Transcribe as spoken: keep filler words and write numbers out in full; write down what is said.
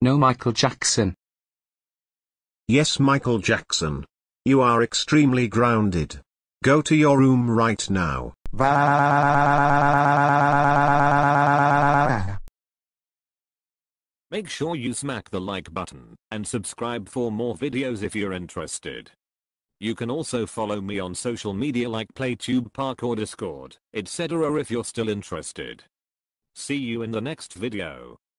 No, Michael Jackson. Yes, Michael Jackson. You are extremely grounded. Go to your room right now. Make sure you smack the like button and subscribe for more videos if you're interested. You can also follow me on social media like PlayTube, Parkour, Discord, et cetera if you're still interested. See you in the next video.